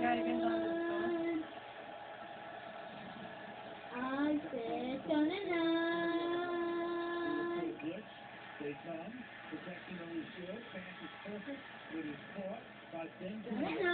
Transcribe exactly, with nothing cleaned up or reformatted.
I said, tonight. They come, protecting on his shield, pass is perfect, it is caught by Ben.